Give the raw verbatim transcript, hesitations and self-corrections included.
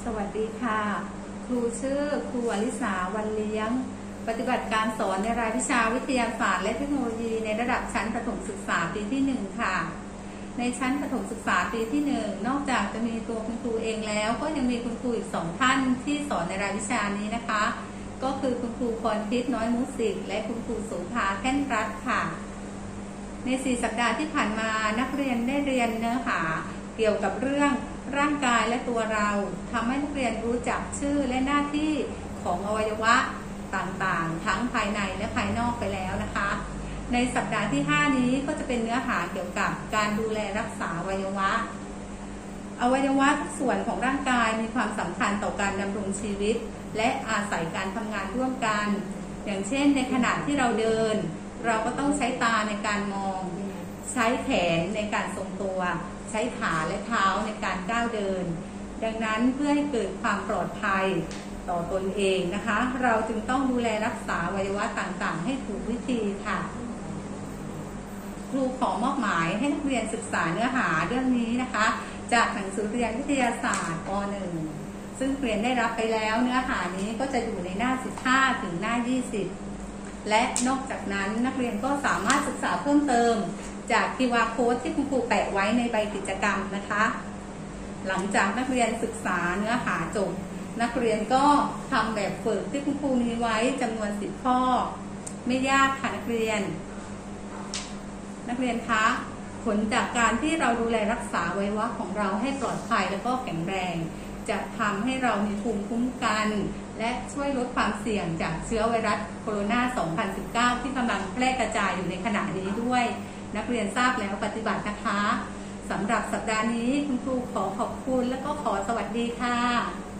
สวัสดีค่ะครูชื่อครูอลิสาวันเลี้ยงปฏิบัติการสอนในรายวิชาวิทยาศาสตร์และเทคโนโลยีในระดับชั้นประถมศึกษาปีที่หนึ่งค่ะในชั้นประถมศึกษาปีที่หนึ่งนอกจากจะมีตัวคุณครูเองแล้วก็ยังมีคุณครูอีกสองท่านที่สอนในรายวิชานี้นะคะก็คือคุณครูพรพิษน้อยมุสิกและคุณครูโสภาแท่นรัตน์ค่ะในสี่สัปดาห์ที่ผ่านมานักเรียนได้เรียนเนื้อหาเกี่ยวกับเรื่องร่างกายและตัวเราทำให้นักเรียนรู้จักชื่อและหน้าที่ของอวัยวะต่างๆทั้งภายในและภายนอกไปแล้วนะคะในสัปดาห์ที่ห้านี้ก็จะเป็นเนื้อหาเกี่ยวกับการดูแลรักษาอวัยวะอวัยวะทุกส่วนของร่างกายมีความสำคัญต่อการดำรงชีวิตและอาศัยการทำงานร่วมกันอย่างเช่นในขณะที่เราเดินเราก็ต้องใช้ตาในการมองใช้แขนในการทรงตัวใช้ขาและเท้าในการก้าวเดินดังนั้นเพื่อให้เกิดความปลอดภัยต่อตนเองนะคะเราจึงต้องดูแลรักษาอวัยวะต่างๆให้ถูกวิธีค่ะครูขอมอบหมายให้นักเรียนศึกษาเนื้อหาเรื่องนี้นะคะจากหนังสือเรียนวิทยาศาสตร์ป หนึ่ง ซึ่งเรียนได้รับไปแล้วเนื้อหานี้ก็จะอยู่ในหน้าสิบห้าถึงหน้ายี่สิบและนอกจากนั้นนักเรียนก็สามารถศึกษาเพิ่มเติมจาก คิว อาร์ Code ที่คุณครูแปะไว้ในใบกิจกรรมนะคะหลังจากนักเรียนศึกษาเนื้อหาจบนักเรียนก็ทำแบบฝึกที่คุณครูมีไว้จำนวนสิบข้อไม่ยากค่ะนักเรียนนักเรียนคะผลจากการที่เราดูแลรักษาอวัยวะของเราให้ปลอดภัยและก็แข็งแรงจะทำให้เรามีภูมิคุ้มกันและช่วยลดความเสี่ยงจากเชื้อไวรัสโคโรนา สองพันสิบเก้า ที่กำลังแพร่กระจายอยู่ในขณะนี้ด้วยนักเรียนทราบแล้วปฏิบัตินะคะสำหรับสัปดาห์นี้คุณครูขอขอบคุณและก็ขอสวัสดีค่ะ